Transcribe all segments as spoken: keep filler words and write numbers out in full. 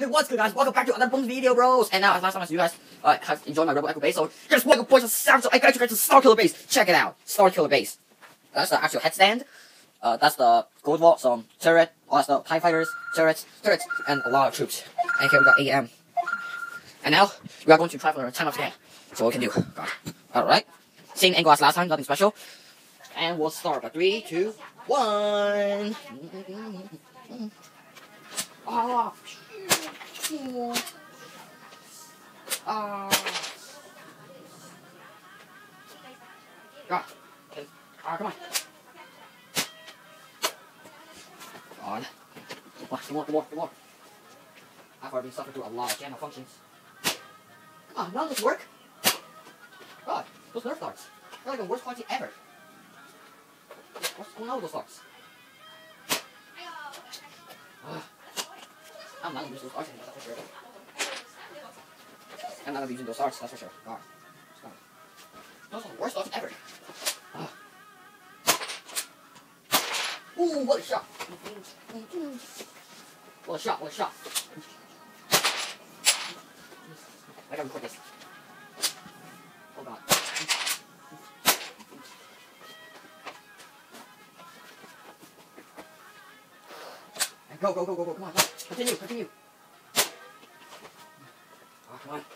Hey, what's good, guys? Welcome back to another bonus video, bros. And now, as last time I see you guys uh, have enjoyed my Rebel Echo base, so here's welcome boys and sound. So I got you guys to Star Killer base. Check it out, Star Killer base. That's the actual headstand. Uh, that's the gold wall, some turret, all that stuff, TIE fighters, turrets, turrets, and a lot of troops. And here we got A M. And now we are going to try for a time of scan. So what we can do. All right, same angle as last time, nothing special. And we'll start by three, two, one. Ah. Ah. God. Ah, come on. On. Come on, some more, some more, some more. I've already suffered through a lot of gamma functions. Come on, none of this work. God, those Nerf darts. They're like the worst quality ever. What's going on with those darts? Ugh. I'm not gonna use those darts anymore, that's for sure. I'm not gonna be using those darts, that's for sure. God. Those are the worst darts ever. Ugh. Ooh, what a shot! What a shot, what a shot. I gotta record this. Oh god. And go, go, go, go, go, come on, come on. Continue, continue. Oh, come on.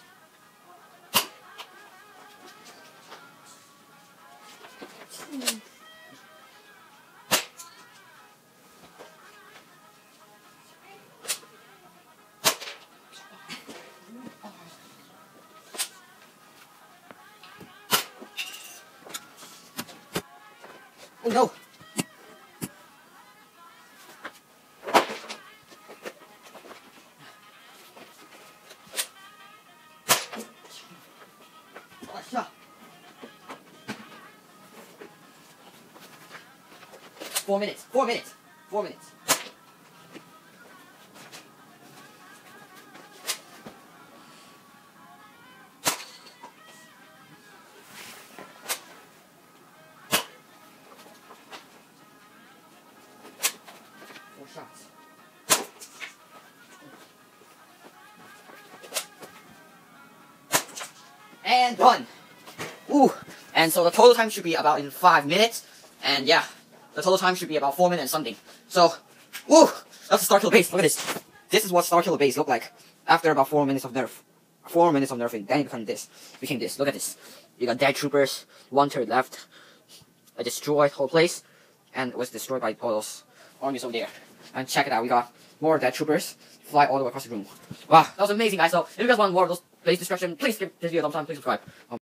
Oh no! Oh, shot. Four minutes. Four minutes. Four minutes. Four shots. And done. Ooh. And so the total time should be about in five minutes. And yeah, the total time should be about four minutes something. So, woo, that's the Star Killer base. Look at this. This is what Star Killer base looked like after about four minutes of nerf. Four minutes of nerfing. Then it became this. Became this. Look at this. You got dead troopers. One turret left. I destroyed whole place, and it was destroyed by all those armies over there. And check it out. We got more dead troopers. Fly all the way across the room. Wow, that was amazing, guys. So if you guys want more of those base destruction, please give this video a thumbs up. Please subscribe. Um,